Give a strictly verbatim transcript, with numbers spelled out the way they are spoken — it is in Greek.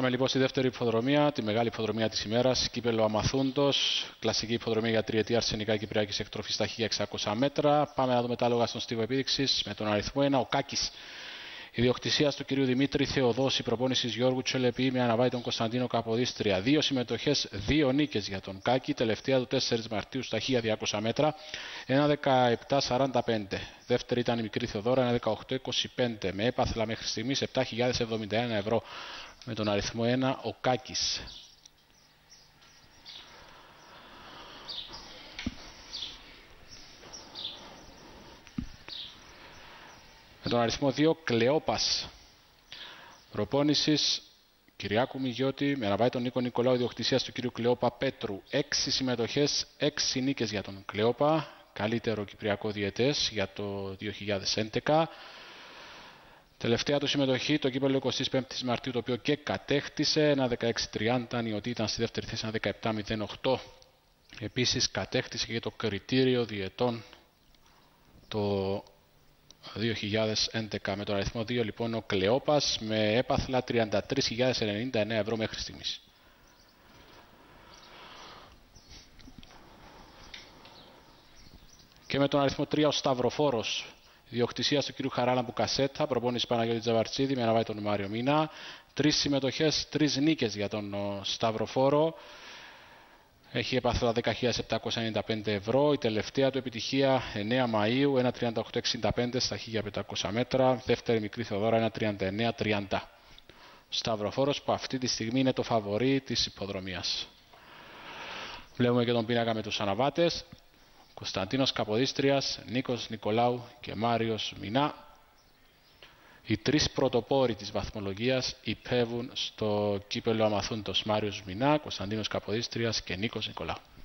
Πάμε λοιπόν στη δεύτερη υποδρομία, τη μεγάλη υποδρομία της ημέρας, κύπελλο Αμαθούντος, κλασική υποδρομία για τριετία αρσενικά κυπριακής εκτροφής στα χίλια εξακόσια μέτρα. Πάμε να δούμε τα λόγα στον στίβο επίδειξης με τον αριθμό ένα, ο Κάκης. Ιδιοκτησίας του κυρίου Δημήτρη Θεοδόση, προπόνησης Γιώργου Τσελεπή με αναβάει τον Κωνσταντίνο Καποδίστρια. Δύο συμμετοχές, δύο νίκες για τον Κάκη, τελευταία του τέσσερις Μαρτίου στα χίλια διακόσια μέτρα, ένα δεκαεπτά σαράντα πέντε. Δεύτερη ήταν η μικρή Θεοδόρα, ένα δεκαοκτώ είκοσι πέντε. Με έπαθλα μέχρι στιγμής επτά χιλιάδες εβδομήντα ένα ευρώ με τον αριθμό ένα, ο Κάκης. Με τον αριθμό δύο, Κλεόπας. Προπόνησης Κυριάκου Μιγιώτη με αναβάει τον Νίκο Νικολάου, ιδιοκτησίας του κυρίου Κλεόπα Πέτρου. Έξι συμμετοχές, έξι νίκες για τον Κλεόπα. Καλύτερο κυπριακό διαιτές για το δύο χιλιάδες έντεκα. Τελευταία του συμμετοχή το κύπελλο εικοστή πέμπτη Μαρτίου, το οποίο και κατέκτησε. Ένα δεκαέξι τριάντα, νιωτή ήταν στη δεύτερη θέση, ένα δεκαεπτά μηδέν οκτώ. Επίσης κατέκτησε και το κριτήριο διαιτών το δύο χιλιάδες έντεκα. Με τον αριθμό δύο λοιπόν ο Κλεόπας με έπαθλα τριάντα τρεις χιλιάδες ενενήντα εννέα ευρώ μέχρι στιγμής. Και με τον αριθμό τρία ο Σταυροφόρος, ιδιοκτησίας του κ. Χαράλαμπου Κασέτα, προπόνηση Παναγιώτη Τζαβαρτσίδη με αναβάει τον Μάριο Μίνα. Τρεις συμμετοχές, τρεις νίκες για τον Σταυροφόρο. Έχει έπαθλα δέκα χιλιάδες επτακόσια ενενήντα πέντε ευρώ. Η τελευταία του επιτυχία εννέα Μαΐου, ένα τριάντα οκτώ εξήντα πέντε στα χίλια πεντακόσια μέτρα. Δεύτερη μικρή Θεοδόρα, ένα τριάντα εννέα τριάντα. Σταυροφόρος που αυτή τη στιγμή είναι το φαβορί της υποδρομίας. Βλέπουμε και τον πίνακα με τους αναβάτες. Κωνσταντίνος Καποδίστριας, Νίκος Νικολάου και Μάριος Μινά. Οι τρεις πρωτοπόροι της βαθμολογίας υπέβουν στο κύπελλο Αμαθούντος, Μάριος Μινά, Κωνσταντίνος Καποδίστριας και Νίκος Νικολάου.